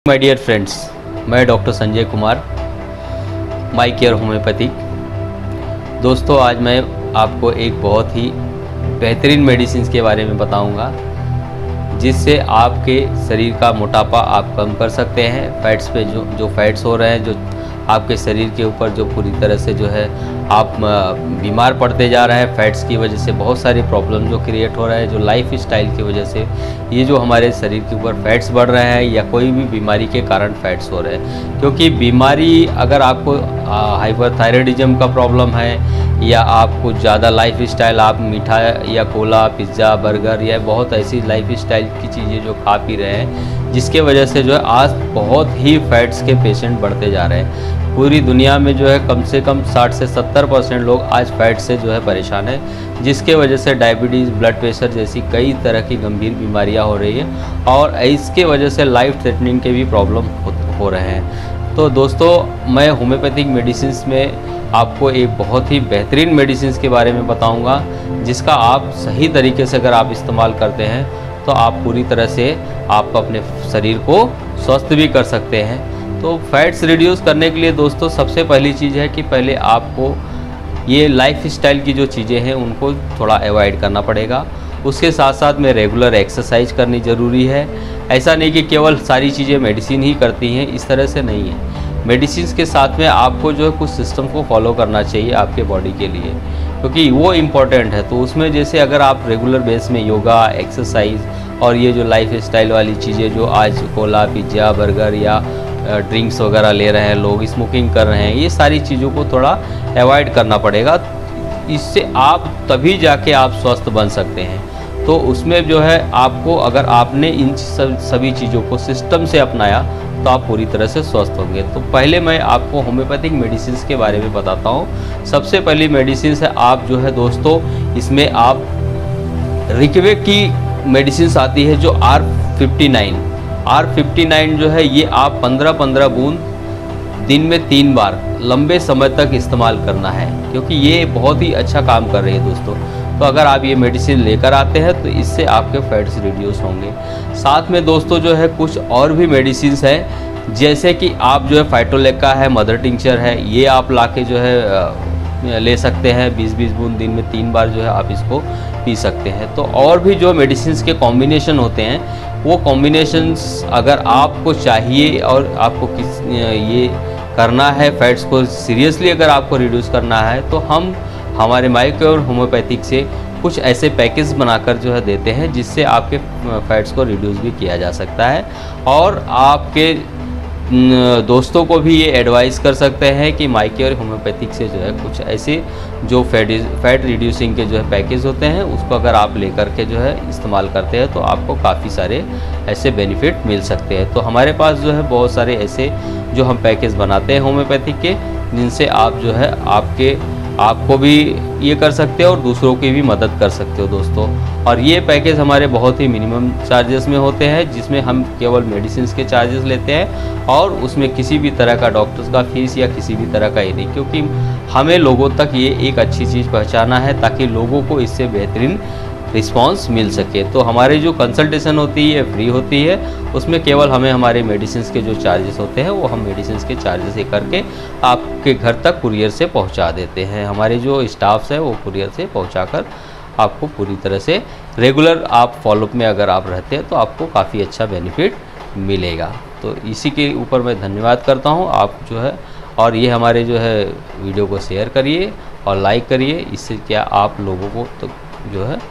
My dear friends, मैं doctor Sanjay Kumar, my care homeopathic. दोस्तों, आज मैं आपको एक बहुत ही बेहतरीन मेडिसिन के बारे में बताऊंगा जिससे आपके शरीर का मोटापा आप कम कर सकते हैं। फैट्स पे जो फैट्स हो रहे हैं, जो आपके शरीर के ऊपर जो पूरी तरह से जो है आप बीमार पड़ते जा रहे हैं फैट्स की वजह से। बहुत सारी प्रॉब्लम जो क्रिएट हो रहा है, जो लाइफ स्टाइल की वजह से ये जो हमारे शरीर के ऊपर फैट्स बढ़ रहे हैं या कोई भी बीमारी के कारण फैट्स हो रहे हैं। क्योंकि बीमारी, अगर आपको हाइपरथायराइडिज्म का प्रॉब्लम है या आपको ज़्यादा लाइफ स्टाइल, आप मीठा या कोला, पिज़्ज़ा, बर्गर या बहुत ऐसी लाइफ स्टाइल की चीज़ें जो खा पी रहे हैं, जिसके वजह से जो है आज बहुत ही फैट्स के पेशेंट बढ़ते जा रहे हैं। पूरी दुनिया में जो है कम से कम 60 से 70% लोग आज फैट से जो है परेशान है, जिसके वजह से डायबिटीज़, ब्लड प्रेशर जैसी कई तरह की गंभीर बीमारियां हो रही हैं और इसके वजह से लाइफ थ्रेटनिंग के भी प्रॉब्लम हो रहे हैं। तो दोस्तों, मैं होम्योपैथिक मेडिसिन में आपको एक बहुत ही बेहतरीन मेडिसिन के बारे में बताऊंगा जिसका आप सही तरीके से अगर आप इस्तेमाल करते हैं तो आप पूरी तरह से आप अपने शरीर को स्वस्थ भी कर सकते हैं। तो फैट्स रिड्यूस करने के लिए दोस्तों सबसे पहली चीज़ है कि पहले आपको ये लाइफ स्टाइल की जो चीज़ें हैं उनको थोड़ा अवॉइड करना पड़ेगा। उसके साथ साथ में रेगुलर एक्सरसाइज करनी ज़रूरी है। ऐसा नहीं कि केवल सारी चीज़ें मेडिसिन ही करती हैं, इस तरह से नहीं है। मेडिसिन के साथ में आपको जो है कुछ सिस्टम को फॉलो करना चाहिए आपके बॉडी के लिए, क्योंकि वो इम्पॉर्टेंट है। तो उसमें जैसे अगर आप रेगुलर बेस में योगा, एक्सरसाइज और ये जो लाइफ स्टाइल वाली चीज़ें जो आज कोला, पिज़्ज़ा, बर्गर या ड्रिंक्स वगैरह ले रहे हैं लोग, स्मोकिंग कर रहे हैं, ये सारी चीज़ों को थोड़ा अवॉइड करना पड़ेगा। इससे आप तभी जाके आप स्वस्थ बन सकते हैं। तो उसमें जो है आपको, अगर आपने इन सभी चीज़ों को सिस्टम से अपनाया तो आप पूरी तरह से स्वस्थ होंगे। तो पहले मैं आपको होम्योपैथिक मेडिसिन के बारे में बताता हूँ। सबसे पहली मेडिसिन है आप जो है दोस्तों, इसमें आप रिकवे की मेडिसिन आती है जो R59 जो है, ये आप 15-15 बूंद दिन में 3 बार लंबे समय तक इस्तेमाल करना है, क्योंकि ये बहुत ही अच्छा काम कर रही है दोस्तों। तो अगर आप ये मेडिसिन लेकर आते हैं तो इससे आपके फैट्स रिड्यूस होंगे। साथ में दोस्तों जो है कुछ और भी मेडिसिन है, जैसे कि आप जो है फाइटोलेका है, मदर टिंचर है, ये आप लाके जो है ले सकते हैं। 20-20 बूंद दिन में 3 बार जो है आप इसको पी सकते हैं। तो और भी जो मेडिसिन के कॉम्बिनेशन होते हैं, वो कॉम्बिनेशंस अगर आपको चाहिए और आपको ये करना है, फैट्स को सीरियसली अगर आपको रिड्यूस करना है, तो हम हमारे माई केयर होम्योपैथिक से कुछ ऐसे पैकेज बनाकर जो है देते हैं जिससे आपके फैट्स को रिड्यूस भी किया जा सकता है। और आपके दोस्तों को भी ये एडवाइस कर सकते हैं कि माई केयर होम्योपैथिक से जो है कुछ ऐसे जो फैट रिड्यूसिंग के जो है पैकेज होते हैं, उसको अगर आप लेकर के जो है इस्तेमाल करते हैं तो आपको काफ़ी सारे ऐसे बेनिफिट मिल सकते हैं। तो हमारे पास जो है बहुत सारे ऐसे जो हम पैकेज बनाते हैं होम्योपैथिक के, जिनसे आप जो है आपको भी ये कर सकते हो और दूसरों की भी मदद कर सकते हो दोस्तों। और ये पैकेज हमारे बहुत ही मिनिमम चार्जेस में होते हैं, जिसमें हम केवल मेडिसिन के चार्जेस लेते हैं और उसमें किसी भी तरह का डॉक्टर्स का फीस या किसी भी तरह का ही नहीं, क्योंकि हमें लोगों तक ये एक अच्छी चीज़ पहुंचाना है ताकि लोगों को इससे बेहतरीन रिस्पांस मिल सके। तो हमारी जो कंसल्टेशन होती है फ्री होती है, उसमें केवल हमें हमारे मेडिसिन के जो चार्जेस होते हैं वो हम मेडिसिन के चार्जेस ही करके आपके घर तक कुरियर से पहुंचा देते हैं। हमारे जो स्टाफ्स हैं वो कुरियर से पहुंचाकर आपको पूरी तरह से रेगुलर आप फॉलोअप में अगर आप रहते हैं तो आपको काफ़ी अच्छा बेनिफिट मिलेगा। तो इसी के ऊपर मैं धन्यवाद करता हूँ आप जो है, और ये हमारे जो है वीडियो को शेयर करिए और लाइक करिए। इससे क्या आप लोगों को तो जो है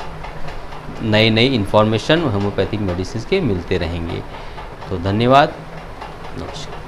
नई इन्फॉर्मेशन होम्योपैथिक मेडिसिन के मिलते रहेंगे। तो धन्यवाद, नमस्कार।